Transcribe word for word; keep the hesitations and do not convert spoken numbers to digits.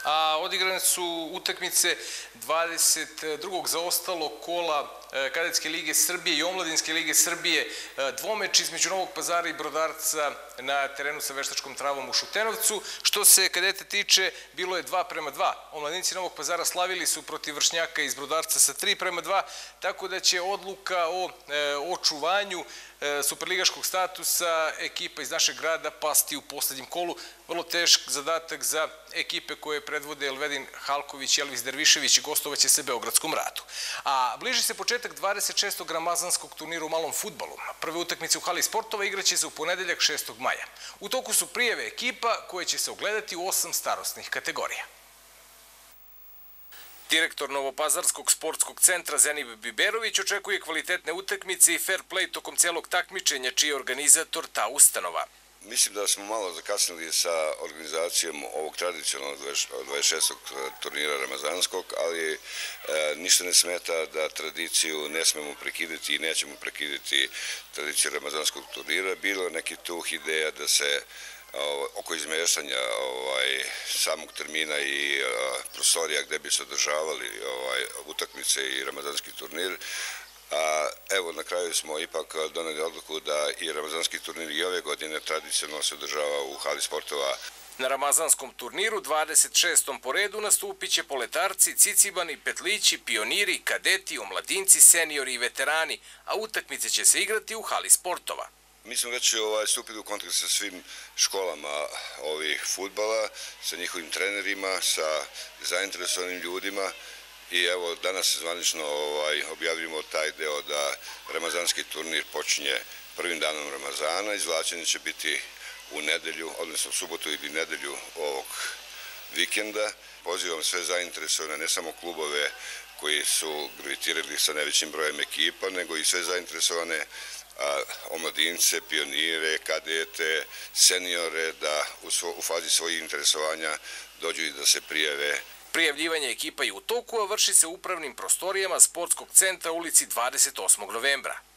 a odigrane su utakmice dvadeset drugog zaostalog kola Kadetske lige Srbije i Omladinske lige Srbije, dvomeč između Novog Pazara i Brodarca na terenu sa veštačkom travom u Šutenovcu. Što se kadete tiče, bilo je dva prema dva. Omladinci Novog Pazara slavili su protiv Vršnjaka iz Brodarca sa tri prema dva, tako da će odluka o očuvanju superligaškog statusa ekipa iz našeg grada pasti u poslednjem kolu. Vrlo težak zadatak za ekipe koje predvode Elvedin Halković i Elvis Dervišević i gostovaće se Beogradskom Radu. A bliži se početak dvadeset šestog ramazanskog turnira u malom fudbalu. Prve utakmice u hali sportova igraće se u ponedeljak šestog maja. U toku su prijave ekipa koje će se ogledati u osam starosnih kategorija. Direktor Novopazarskog sportskog centra Zenib Biberović očekuje kvalitetne utakmice i fair play tokom celog takmičenja, čiji je organizator ta ustanova. Mislim da smo malo zakasnili sa organizacijom ovog tradicionalnog dvadeset šestog turnira ramazanskog, ali ništa ne smeta da tradiciju ne smemo prekidati i nećemo prekidati tradiciju ramazanskog turnira. Bilo je neki tuh ideja da se oko izmeštanja samog termina i prostorija gde bi se održavali utakmice i ramazanski turnir. A evo, na kraju smo ipak doneli odluku da i ramazanski turnir i ove godine tradicionalno se održava u hali sportova. Na ramazanskom turniru dvadeset šestom po redu nastupit će poletarci, cicibani, petlići, pioniri, kadeti, omladinci, seniori i veterani, a utakmice će se igrati u hali sportova. Mi smo već stupili u kontakt sa svim školama ovih fudbala, sa njihovim trenerima, sa zainteresovanim ljudima. I evo, danas zvanično objavljamo taj deo da ramazanski turnir počinje prvim danom Ramazana. Izvlačenje će biti u nedelju, odnosno u subotu ili nedelju ovog vikenda. Pozivam sve zainteresovane, ne samo klubove koji su gravitirali sa najvećim brojem ekipa, nego i sve zainteresovane omladince, pionire, kadete, seniore, da u fazi svojih interesovanja dođu i da se prijave. Prijavljivanje ekipa je u toku, a vrši se u upravnim prostorijama sportskog centra u ulici dvadeset osmog novembra.